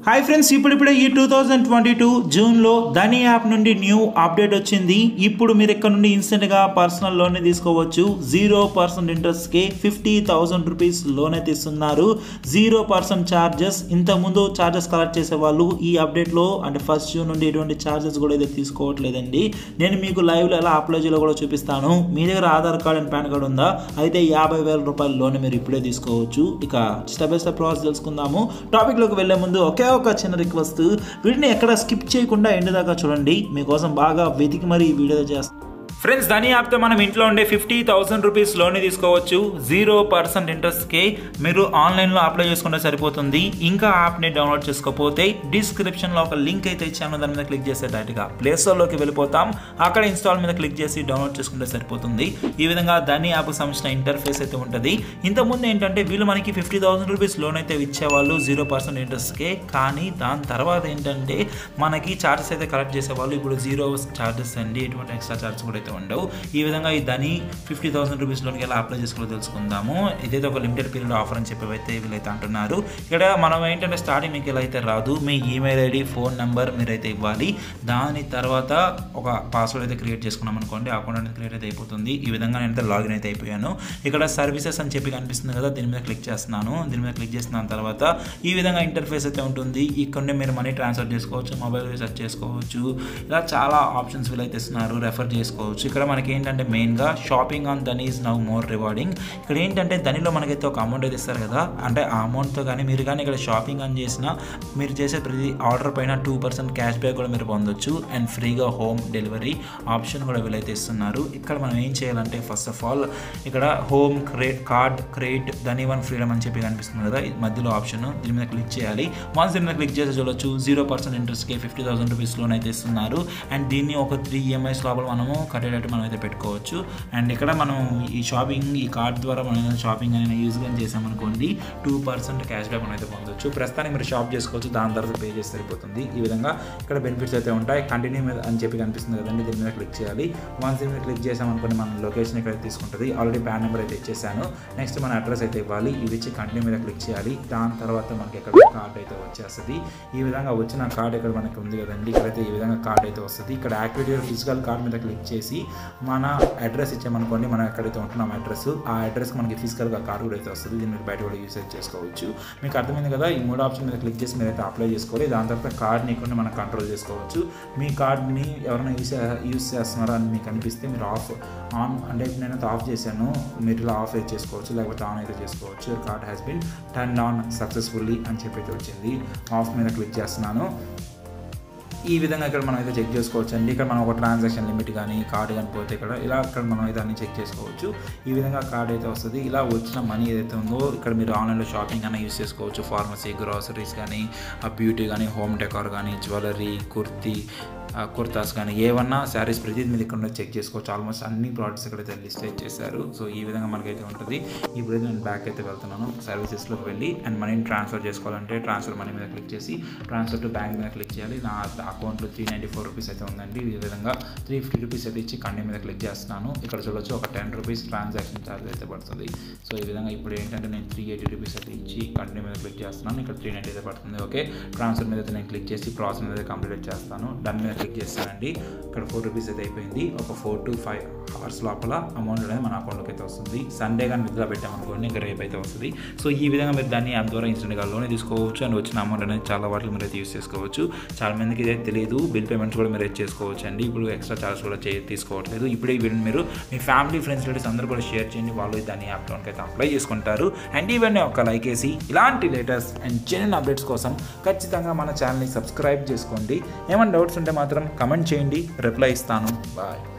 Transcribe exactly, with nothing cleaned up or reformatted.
Hi friends, ఇప్పుడిప్పుడే ఈ two thousand twenty two జూన్లో ధని యాప్ నుండి న్యూ అప్డేట్ వచ్చింది. ఇప్పుడు మీరు ఇక్కడ నుండి ఇన్స్టెంట్గా పర్సనల్ లోన్ తీసుకోవచ్చు. జీరో పర్సెంట్ ఇంట్రెస్ట్కి ఫిఫ్టీ థౌసండ్ రూపీస్ లోన్ అయితే ఇస్తున్నారు. Zero percent charges. ఇంతకుముందు ఛార్జెస్ కలెక్ట్ చేసే వాళ్ళు ఈ అప్డేట్లో అంటే ఫస్ట్ జూన్ నుండి ఎటువంటి ఛార్జెస్ కూడా అయితే తీసుకోవట్లేదండి. నేను మీకు లైవ్లో ఎలా అప్లై చేయాలో కూడా చూపిస్తాను. మీ దగ్గర Aadhaar card and PAN card ఉందా? అయితే యాభై వేల రూపాయల లోన్ మీరు ఇప్పుడే తీసుకోవచ్చు. ఇక స్టెప్ బై స్టెప్ ప్రాసెస్ తెలుసుకుందాము. టాపిక్లోకి వెళ్లే ముందు ఒకే ఒక చిన్న రిక్వెస్ట్, వీటిని ఎక్కడ స్కిప్ చేయకుండా ఎండ్ దాకా చూడండి. మీకోసం బాగా వెతికి మరి ఈ వీడియో చేస్తాను. ఫ్రెండ్స్, ధని యాప్తో మనం ఇంట్లో ఉండే ఫిఫ్టీ థౌసండ్ రూపీస్ లోన్ తీసుకోవచ్చు. జీరో పర్సెంట్ ఇంట్రెస్ట్కి మీరు ఆన్లైన్లో అప్లై చేసుకుంటే సరిపోతుంది. ఇంకా యాప్ని డౌన్లోడ్ చేసుకోకపోతే డిస్క్రిప్షన్లో ఒక లింక్ అయితే ఇచ్చాను, దాని మీద క్లిక్ చేస్తే డైరెక్ట్గా ప్లే స్టోర్లోకి వెళ్ళిపోతాం. అక్కడ ఇన్స్టాల్ మీద క్లిక్ చేసి డౌన్లోడ్ చేసుకుంటే సరిపోతుంది. ఈ విధంగా ధని యాప్కి సంబంధించిన ఇంటర్ఫేస్ అయితే ఉంటుంది. ఇంతకుముందు ఏంటంటే వీళ్ళు మనకి ఫిఫ్టీ థౌసండ్ రూపీస్ లోన్ అయితే ఇచ్చేవాళ్ళు జీరో పర్సెంట్ ఇంట్రెస్ట్కే. కానీ దాని తర్వాత ఏంటంటే మనకి ఛార్జెస్ అయితే కలెక్ట్ చేసేవాళ్ళు. ఇప్పుడు జీరో ఛార్జెస్ అండి, ఎటువంటి ఎక్స్ట్రా ఛార్జెస్ కూడా అయితే ఉండవు. ఈ విధంగా ఈ ధని ఫిఫ్టీ థౌసండ్ రూపీస్ లోన్కి ఎలా అప్లై చేసుకోవాలో తెలుసుకుందాము. ఇదైతే ఒక లిమిటెడ్ పీరియడ్ ఆఫర్ అని చెప్పి వీళ్ళైతే అంటున్నారు. ఇక్కడ మనం ఏంటంటే స్టార్టింగ్ మీకు ఎలా అయితే రాదు, మీ ఈమెయిల్ ఐడి, ఫోన్ నెంబర్ మీరైతే ఇవ్వాలి. దాని తర్వాత ఒక పాస్వర్డ్ అయితే క్రియేట్ చేసుకున్నాం అనుకోండి, అకౌంట్ అనేది క్రియేట్ అయితే అయిపోతుంది. ఈ విధంగా నేనైతే లాగిన్ అయితే అయిపోయాను. ఇక్కడ సర్వీసెస్ అని చెప్పి కనిపిస్తుంది కదా, దీని మీద క్లిక్ చేస్తున్నాను. దీని మీద క్లిక్ చేసిన తర్వాత ఈ విధంగా ఇంటర్ఫేస్ అయితే ఉంటుంది. ఇక్కడ మీరు మనీ ట్రాన్స్ఫర్ చేసుకోవచ్చు, మొబైల్ రీఛార్జ్ చేసుకోవచ్చు, ఇలా చాలా ఆప్షన్స్ వీళ్ళైతే ఇస్తున్నారు. రెఫర్ చేసుకోవచ్చు. ఇక్కడ మనకి ఏంటంటే మెయిన్గా shopping on Dhani is now more rewarding. ఇక్కడ ఏంటంటే ధనిలో మనకైతే ఒక అమౌంట్ అయితే ఇస్తారు కదా, అంటే ఆ అమౌంట్తో కానీ మీరు కానీ ఇక్కడ షాపింగ్ అని చేసినా మీరు చేసే ప్రతి ఆర్డర్ పైన టూ పర్సెంట్ క్యాష్ బ్యాక్ కూడా మీరు పొందొచ్చు. అండ్ ఫ్రీగా హోమ్ డెలివరీ ఆప్షన్ కూడా వీళ్ళైతే ఇస్తున్నారు. ఇక్కడ మనం ఏం చేయాలంటే ఫస్ట్ ఆఫ్ ఆల్ ఇక్కడ home credit card credit Dhani one freedom అని చెప్పి కనిపిస్తుంది కదా, మధ్యలో ఆప్షన్, దీని మీద క్లిక్ చేయాలి. వన్స్ దీని మీద క్లిక్ చేసి చూడొచ్చు జీరో పర్సెంట్ ఇంట్రెస్ట్కి ఫిఫ్టీ థౌసండ్ రూపీస్ లోన్ అయితే ఇస్తున్నారు. అండ్ దీన్ని ఒక త్రీ ఈఎంఐస్ లోపల మనము కట్టేటట్టు మనం అయితే పెట్టుకోవచ్చు. అండ్ ఇక్కడ మనం ఈ షాపింగ్ ఈ కార్డ్ ద్వారా మనం షాపింగ్ అనేది యూజ్గా చేసామనుకోండి, టూ పర్సెంట్ క్యాష్ బ్యాక్ మనం అయితే పొందొచ్చు. ప్రస్తుతానికి మీరు షాప్ చేసుకోవచ్చు, దాని తర్వాత పే చేసి సరిపోతుంది. ఈ విధంగా ఇక్కడ బెనిఫిట్స్ అయితే ఉంటాయి. కంటిన్యూ మీద అని చెప్పి కనిపిస్తుంది కదండి, దీని మీద క్లిక్ చేయాలి. వన్స్ దీని మీద క్లిక్ చేసామనుకోండి మన లొకేషన్ ఇక్కడ తీసుకుంటుంది. ఆల్రెడీ ప్యాన్ నెంబర్ అయితే ఇచ్చేసాను. నెక్స్ట్ మన అడ్రస్ అయితే ఇవ్వాలి. ఇవి ఇచ్చి కంటిన్యూ మీద క్లిక్ చేయాలి. దాని తర్వాత మనకి ఇక్కడ కార్డ్ అయితే వచ్చేస్తుంది. ఈ విధంగా వచ్చిన కార్డ్ ఇక్కడ మనకి ఉంది కదండి, ఇక్కడైతే ఈ విధంగా కార్డ్ అయితే వస్తుంది. ఇక్కడ యాక్టివేట్ ఫిజికల్ కార్డ్ మీద క్లిక్ చేసి మన అడ్రస్ ఇచ్చామనుకోండి, మనం ఎక్కడైతే ఉంటున్నాం అడ్రస్, ఆ అడ్రస్కి మనకి ఫిజికల్గా కార్డు కూడా అయితే వస్తుంది. దీన్ని మీరు బయట కూడా యూసేజ్ చేసుకోవచ్చు. మీకు అర్థమైంది కదా, ఈ మూడు ఆప్షన్ మీద క్లిక్ చేసి మీరైతే అప్లై చేసుకోవాలి. దాని తర్వాత కార్డ్ని ఇక్కడ మనం కంట్రోల్ చేసుకోవచ్చు. మీ కార్డ్ని ఎవరైనా యూస్ యూస్ చేస్తున్నారో అని మీకు అనిపిస్తే మీరు ఆఫ్ ఆన్ అంటే నేనైతే ఆఫ్ చేశాను, మీరు ఇలా ఆఫ్ అయితే చేసుకోవచ్చు, లేకపోతే ఆన్ అయితే చేసుకోవచ్చు. Card has been turn on successfully అని చెప్పి అయితే వచ్చింది. ఆఫ్ మీద క్లిక్ చేస్తున్నాను. ఈ విధంగా ఇక్కడ మనం అయితే చెక్ చేసుకోవచ్చు అండి. ఇక్కడ మనం ఒక ట్రాన్సాక్షన్ లిమిట్ కానీ కార్డు కానీ పోతే ఇక్కడ ఇలా ఇక్కడ మనం అయితే అన్ని చెక్ చేసుకోవచ్చు. ఈ విధంగా కార్డ్ అయితే వస్తుంది. ఇలా వచ్చిన మనీ ఏదైతే ఉందో ఇక్కడ మీరు ఆన్లైన్లో షాపింగ్ అయినా యూస్ చేసుకోవచ్చు. ఫార్మసీ, గ్రాసరీస్ కానీ, బ్యూటీ కానీ, హోమ్ డెకార్ కానీ, జ్యువెలరీ, కుర్తీ కుర్తాస్ కానీ ఏమన్నా శారీస్ ప్రతిదీ మీరు ఇక్కడ చెక్ చేసుకోవచ్చు. ఆల్మోస్ట్ అన్ని ప్రోడక్ట్స్ ఇక్కడైతే లిస్ట్ అయితే చేశారు. సో ఈ విధంగా మనకైతే ఉంటుంది. ఇప్పుడైతే నేను బ్యాక్ అయితే వెళ్తున్నాను, సర్వీసెస్లోకి వెళ్ళి అండ్ మనీని ట్రాన్స్ఫర్ చేసుకోవాలంటే ట్రాన్స్ఫర్ మనీ మీద క్లిక్ చేసి ట్రాన్స్ఫర్ టు బ్యాంక్ మీద క్లిక్ చేయాలి. నా అకౌంట్లో త్రీ నైంటీ ఫోర్ రూపీస్ అయితే ఉందండి. ఈ విధంగా త్రీ ఫిఫ్టీ రూపీస్ అయితే ఇచ్చి కంటి మీద క్లిక్ చేస్తున్నాను. ఇక్కడ చూడొచ్చు ఒక టెన్ రూపీస్ ట్రాన్సాక్షన్ ఛార్జ్ అయితే పడుతుంది. సో ఈ విధంగా ఇప్పుడు ఏంటంటే నేను త్రీ ఎయిటీ రూపీస్ అయితే ఇచ్చి కంటి మీద క్లిక్ చేస్తున్నాను. ఇక్కడ త్రీ నైంటీ అయితే పడుతుంది. ఓకే, ట్రాన్స్ఫర్ మీద అయితే నేను క్లిక్ చేసి ప్రాసెస్ మీద కంప్లీట్ చేస్తాను. డన్ మీద క్లిక్ చేస్తానండి. ఇక్కడ ఫోర్ రూపీస్ అయితే అయిపోయింది. ఒక ఫోర్ టు ఫైవ్ అవర్స్ లోపల అమౌంట్ అనేది మన అకౌంట్లోకి అయితే వస్తుంది. సండే కానీ విత్డ్రా పెట్టామనుకోండి, ఇంకా రేపు అయితే వస్తుంది. సో ఈ విధంగా మీరు దాన్ని యాప్ ద్వారా ఇన్స్టెంట్గా లోన్ తీసుకోవచ్చు. అండ్ వచ్చిన అమౌంట్ అనేది చాలా వాటికి మీరు అయితే యూస్ చేసుకోవచ్చు. చాలా మందికి ఇదే తెలియదు. బిల్ పేమెంట్స్ కూడా మీరు అయితే చేసుకోవచ్చు అండి. ఇప్పుడు ఎక్స్ట్రా చార్జ్ కూడా చే తీసుకోవట్లేదు. ఇప్పుడే వీడియో మీరు మీ ఫ్యామిలీ ఫ్రెండ్స్ రిలేటివ్స్ అందరూ కూడా షేర్ చేయండి. వాళ్ళు దాని యాప్ లోన్కి అయితే అప్లై చేసుకుంటారు. అండ్ ఇవన్నీ ఒక లైక్ వేసి ఇలాంటి లేటెస్ట్ అండ్ జెన్యూన్ అప్డేట్స్ కోసం ఖచ్చితంగా మన ఛానల్ని సబ్స్క్రైబ్ చేసుకోండి. ఏమైనా డౌట్స్ ఉంటే మాత్రం కమెంట్ చేయండి, రిప్లై ఇస్తాను. బాయ్.